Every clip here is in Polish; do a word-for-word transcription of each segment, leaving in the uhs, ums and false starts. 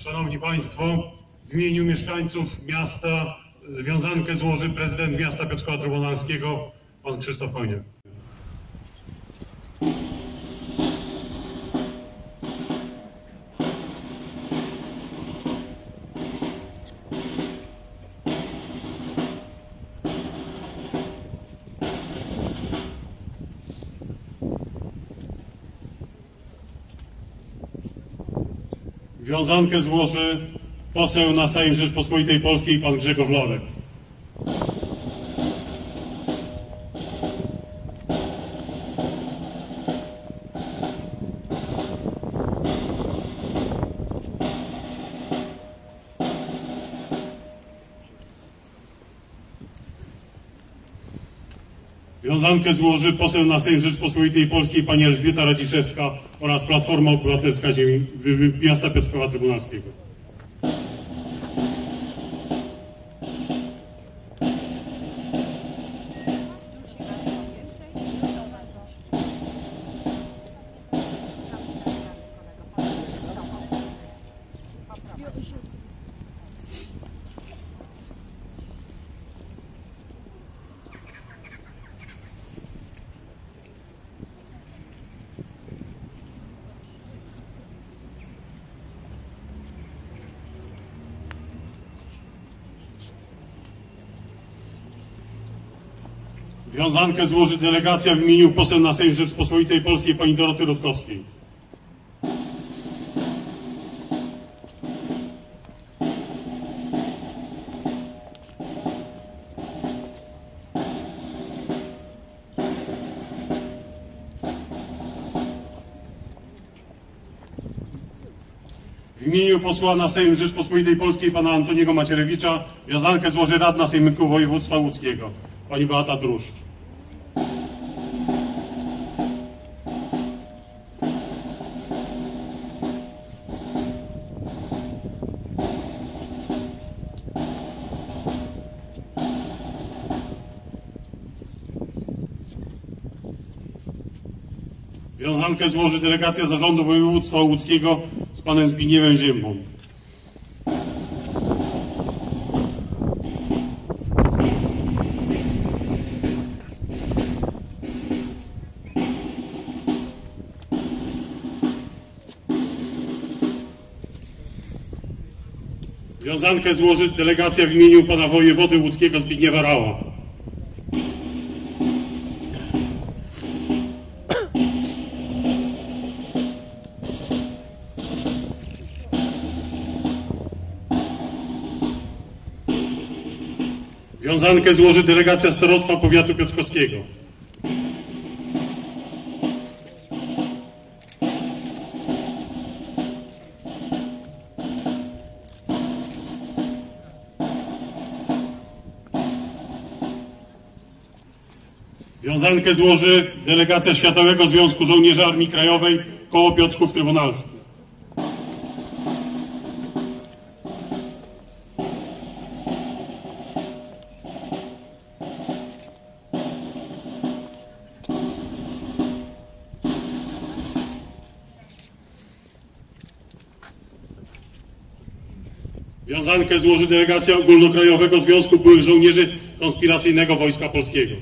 Szanowni Państwo, w imieniu mieszkańców miasta wiązankę złoży prezydent miasta Piotrkowa Trybunalskiego, pan Krzysztof Hojniak. Wiązankę złoży poseł na Sejm Rzeczypospolitej Polskiej pan Grzegorz Lorek. Wiązankę złoży poseł na Sejm Rzeczypospolitej Polskiej pani Elżbieta Radziszewska oraz Platforma Obywatelska Ziemi, miasta Piotrkowa Trybunalskiego. Wiązankę złoży delegacja w imieniu poseł na Sejm Rzeczypospolitej Polskiej pani Doroty Rutkowskiej. W imieniu posła na Sejm Rzeczypospolitej Polskiej pana Antoniego Macierewicza wiązankę złoży radna Sejmiku Województwa Łódzkiego pani Beata Druszcz. Wiązankę złoży delegacja Zarządu Województwa Łódzkiego z panem Zbigniewem Ziębą. Wiązankę złoży delegacja w imieniu pana wojewody łódzkiego Zbigniewa Rała. Wiązankę złoży delegacja Starostwa Powiatu Piotrkowskiego. Wiązankę złoży delegacja Światowego Związku Żołnierzy Armii Krajowej koło Piotrków Trybunalskich. Wiązankę złoży delegacja Ogólnokrajowego Związku Byłych Żołnierzy Konspiracyjnego Wojska Polskiego.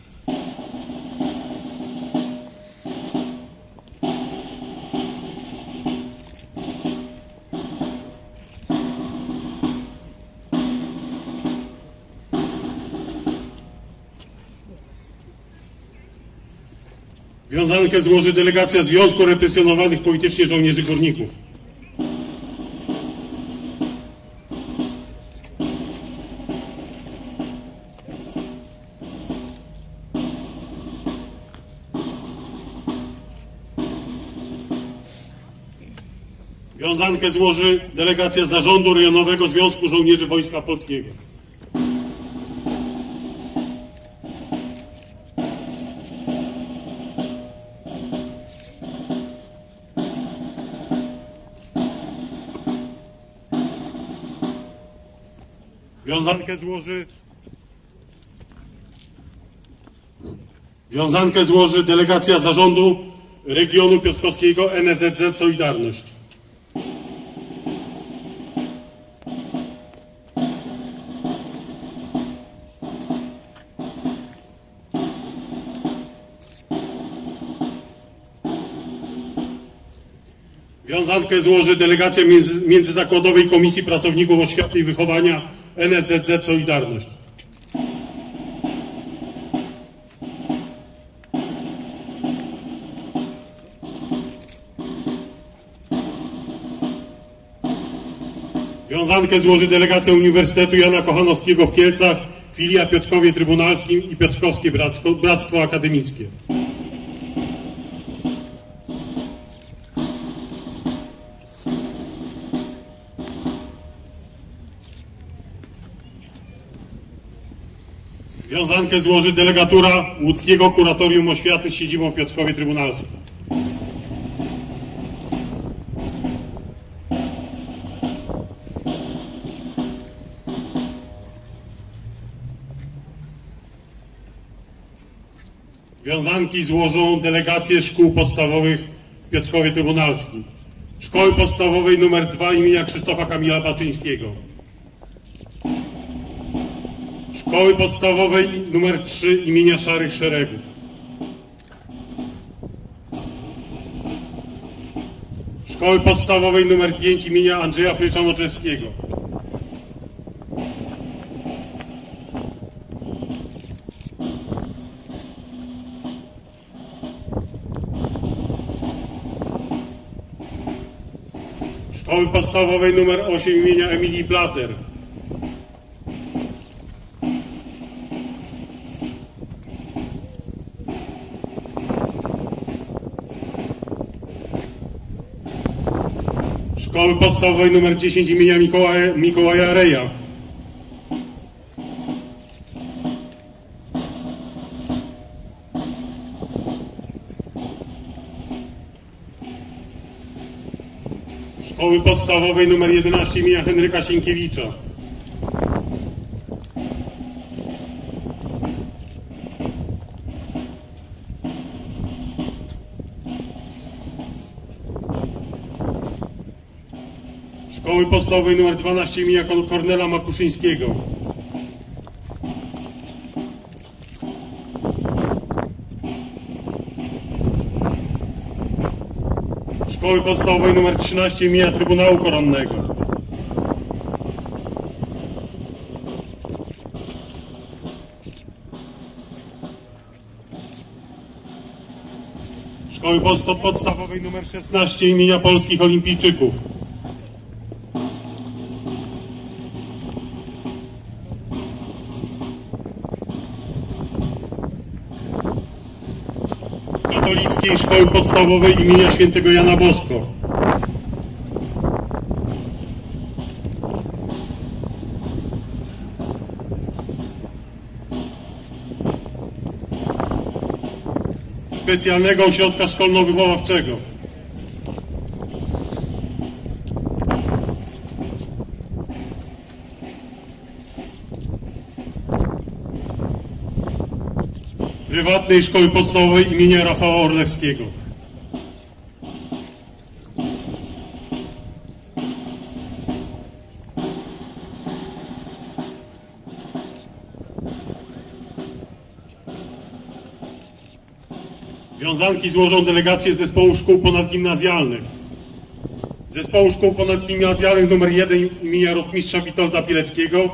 Wiązankę złoży delegacja Związku Represjonowanych Politycznie Żołnierzy Górników. Wiązankę złoży delegacja Zarządu Rejonowego Związku Żołnierzy Wojska Polskiego. Wiązankę złoży Wiązankę złoży delegacja Zarządu Regionu Piotrkowskiego N S Z Z Solidarność. Wiązankę złoży delegacja między, Międzyzakładowej Komisji Pracowników Oświaty i Wychowania N S Z Z Solidarność. Wiązankę złoży delegacja Uniwersytetu Jana Kochanowskiego w Kielcach, filia Piotrkowie Trybunalskim i Piotrkowskie Bractwo Akademickie. Wiązankę złoży delegatura Łódzkiego Kuratorium Oświaty z siedzibą w Piotrkowie Trybunalskim. Wiązanki złożą delegacje szkół podstawowych w Piotrkowie Trybunalskim. Szkoły podstawowej numer dwa imienia Krzysztofa Kamila Baczyńskiego. Szkoły podstawowej numer trzy imienia Szarych Szeregów. Szkoły podstawowej numer pięć imienia Andrzeja Frycza-Moczewskiego. Szkoły podstawowej numer osiem imienia Emilii Blatter. Szkoły podstawowej numer dziesięć imienia Mikołaja, Mikołaja Reja. Szkoły podstawowej numer jedenaście imienia Henryka Sienkiewicza. Szkoły podstawowej numer dwanaście imienia Kornela Makuszyńskiego. Szkoły podstawowej numer trzynaście imienia Trybunału Koronnego. Szkoły podstawowej numer szesnaście imienia Polskich Olimpijczyków. Katolickiej Szkoły Podstawowej imienia Świętego Jana Bosko. Specjalnego Ośrodka Szkolno-Wychowawczego. Prywatnej Szkoły Podstawowej imienia Rafała Orlewskiego. Wiązanki złożą delegację z Zespołu Szkół Ponadgimnazjalnych. Zespołu Szkół Ponadgimnazjalnych numer jeden imienia Rotmistrza Witolda Pileckiego.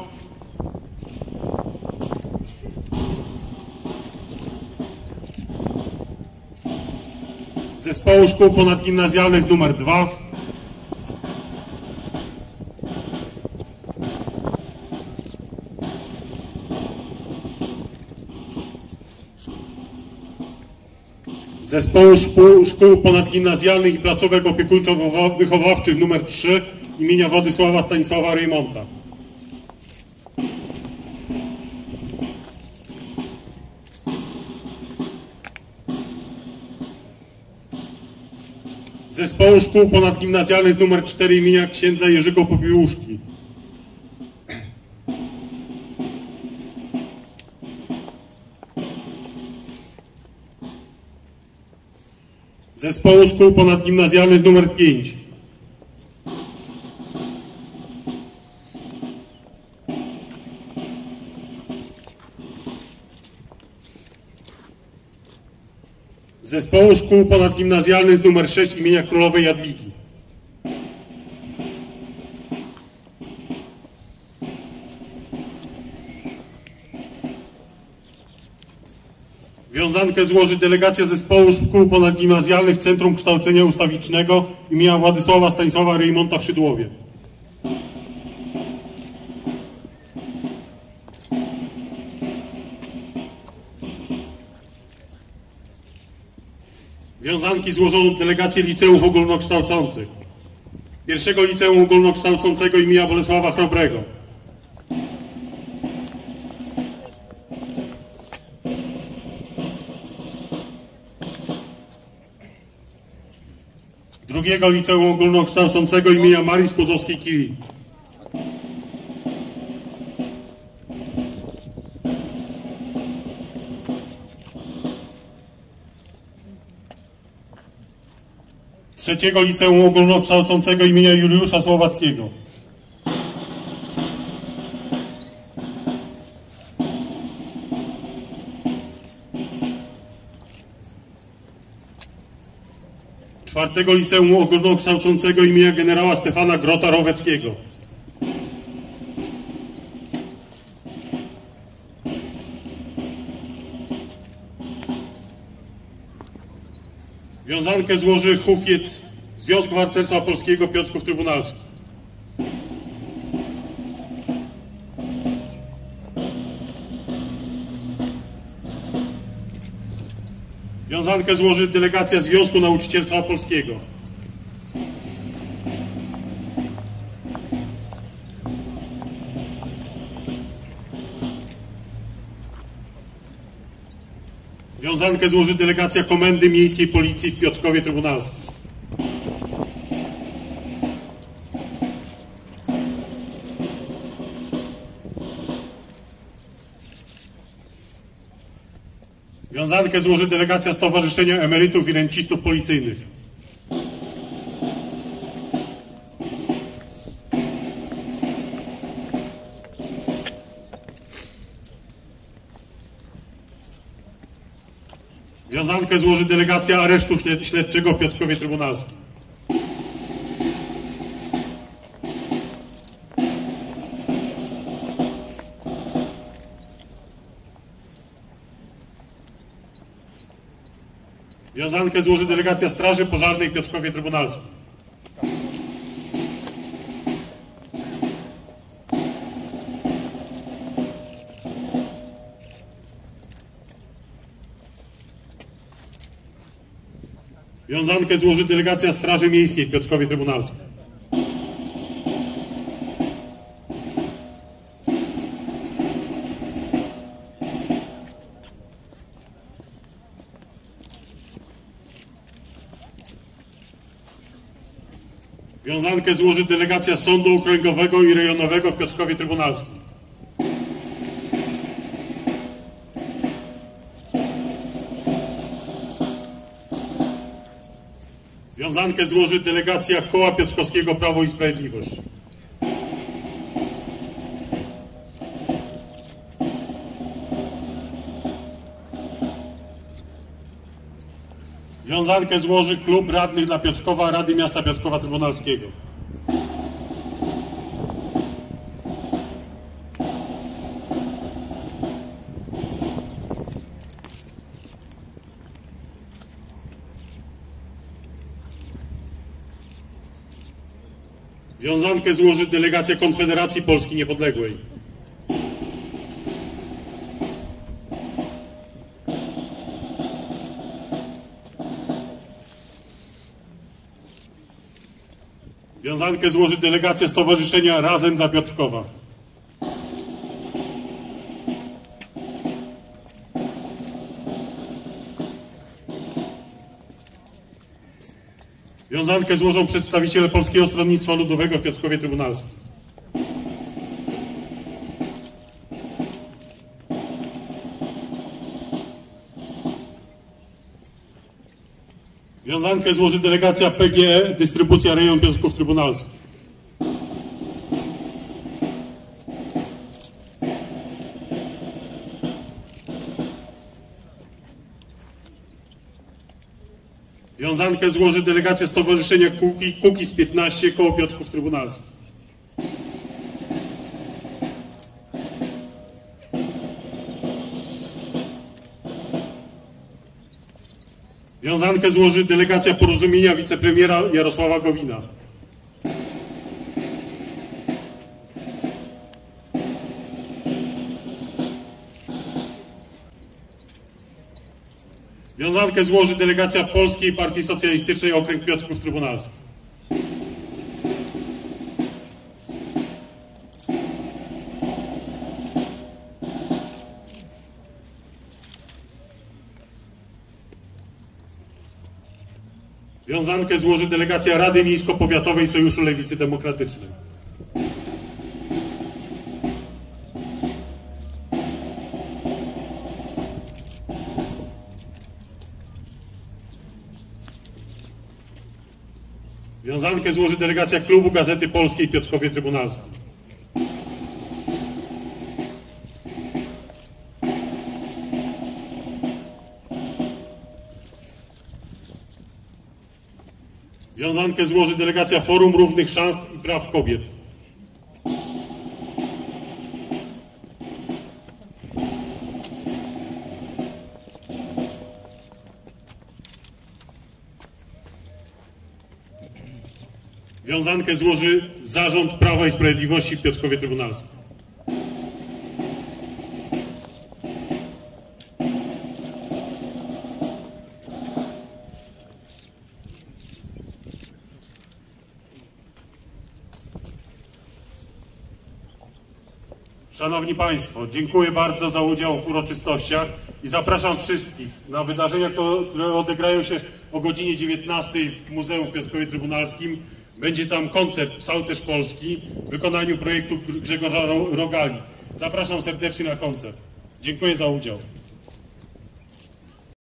Zespołu Szkół Ponadgimnazjalnych numer dwa. Zespołu Szkół, Szkół Ponadgimnazjalnych i Placówek Opiekuńczo-Wychowawczych numer trzy imienia Władysława Stanisława Rejmonta. Zespołu Szkół Ponadgimnazjalnych numer cztery imienia księdza Jerzego Popiełuszki. Zespołu Szkół Ponadgimnazjalnych numer pięć. Zespołu Szkół Ponadgimnazjalnych numer sześć imienia Królowej Jadwigi. Wiązankę złoży delegacja Zespołu Szkół Ponadgimnazjalnych Centrum Kształcenia Ustawicznego imienia Władysława Stanisława Rejmonta w Szydłowie. Wiązanki złożą delegację liceów ogólnokształcących. Pierwszego Liceum Ogólnokształcącego imienia Bolesława Chrobrego. Drugiego Liceum Ogólnokształcącego imienia Marii Skłodowskiej-Curie. Trzeciego Liceum Ogólnokształcącego imienia Juliusza Słowackiego. Czwartego Liceum Ogólnokształcącego imienia generała Stefana Grota-Roweckiego. Wiązankę złoży hufiec Związku Harcerstwa Polskiego Piotrków Trybunalskich. Wiązankę złoży delegacja Związku Nauczycielstwa Polskiego. Wiązankę złoży delegacja Komendy Miejskiej Policji w Piotrkowie Trybunalskim. Wiązankę złoży delegacja Stowarzyszenia Emerytów i Rencistów Policyjnych. Wiązankę złoży delegacja Aresztu Śledczego w Piotrkowie Trybunalskim. Wiązankę złoży delegacja Straży Pożarnej w Piotrkowie Trybunalskim. Wiązankę złoży delegacja Straży Miejskiej w Piotrkowie Trybunalskim. Wiązankę złoży delegacja Sądu Okręgowego i Rejonowego w Piotrkowie Trybunalskim. Wiązankę złoży delegacja Koła Piotrkowskiego Prawo i Sprawiedliwość. Wiązankę złoży Klub Radnych dla Piotrkowa Rady Miasta Piotrkowa Trybunalskiego. Wiązankę złoży delegacja Konfederacji Polski Niepodległej. Wiązankę złoży delegacja Stowarzyszenia Razem dla Piotrkowa. Wiązankę złożą przedstawiciele Polskiego Stronnictwa Ludowego w Piotrkowie Trybunalskim. Wiązankę złoży delegacja P G E, dystrybucja rejon Piotrków Trybunalskich. Wiązankę złoży delegacja Stowarzyszenia Kukiz piętnaście, koło Piotrków Trybunalskich. Wiązankę złoży delegacja Porozumienia wicepremiera Jarosława Gowina. Wiązankę złoży delegacja Polskiej Partii Socjalistycznej Okręg Piotrków Trybunalski. Wiązankę złoży delegacja Rady Miejsko-Powiatowej Sojuszu Lewicy Demokratycznej. Wiązankę złoży delegacja Klubu Gazety Polskiej w Piotrkowie Trybunalskim. Wiązankę złoży delegacja Forum Równych Szans i Praw Kobiet. Wiązankę złoży Zarząd Prawa i Sprawiedliwości w Piotrkowie Trybunalskim. Szanowni Państwo, dziękuję bardzo za udział w uroczystościach i zapraszam wszystkich na wydarzenia, które odegrają się o godzinie dziewiętnastej w Muzeum w Piotrkowie Trybunalskim. Będzie tam koncert Psałterz Polski w wykonaniu projektu Grzegorza Rogali. Zapraszam serdecznie na koncert. Dziękuję za udział.